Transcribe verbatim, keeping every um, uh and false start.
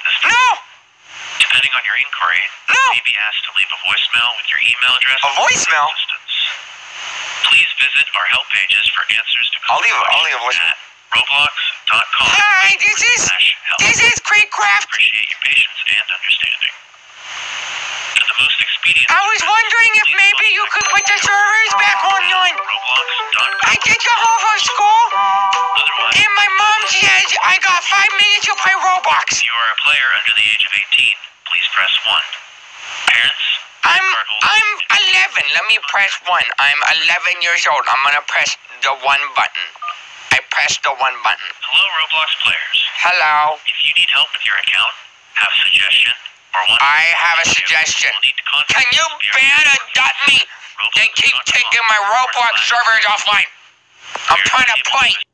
assistance? No! Depending on your inquiry, No! you may be asked to leave a voicemail with your email address. A voicemail? Assistance. Please visit our help pages for answers to I'll leave a, I'll leave a voicemail. at roblox dot com. Hi, this is, this is Creekcraft. Appreciate your patience and understanding. For the most expedient... I was wondering if maybe you could put the servers back online. roblox dot com. I did go home from school, Otherwise, and my mom says I got five minutes to play Roblox. if you are a player under the age of eighteen, please press one. Parents, I'm I'm eleven. Let me press one. I'm eleven years old. I'm gonna press the one button. I pressed the one button. hello Roblox players. Hello. If you need help with your account, have a suggestion, or want I have a suggestion. will need to contact Can you via ban a dot me? They keep taking my Roblox servers offline. I'm trying to play.